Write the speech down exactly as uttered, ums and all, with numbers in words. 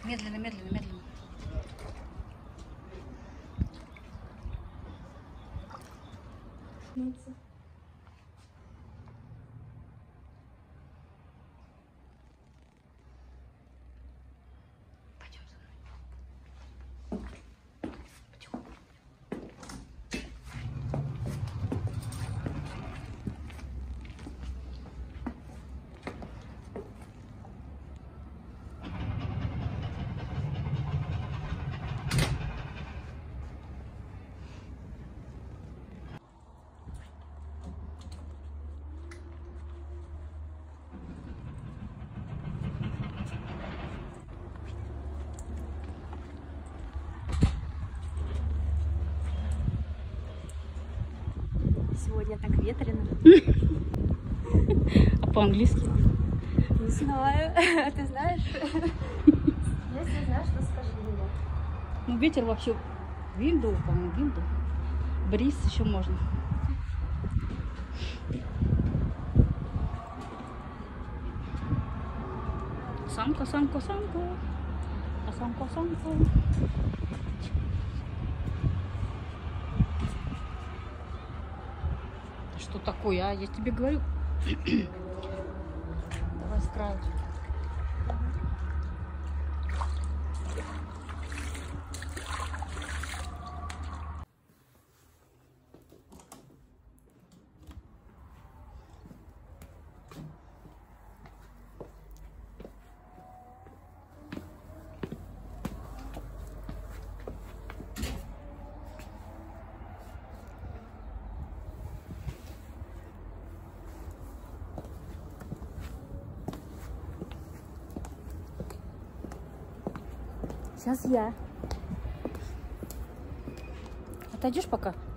Медленно, медленно, медленно. Пойдем за мной. Потихоньку. Сегодня так ветрено. А по-английски? Не знаю. А ты знаешь? Если знаешь, то скажи мне. Ну, ветер вообще винду, по-моему, винду. Бриз еще можно. Самка, самка, самка. А самка, самка. Что такое, а? Я тебе говорю. Давай с краю. Сейчас я. Отойдешь пока?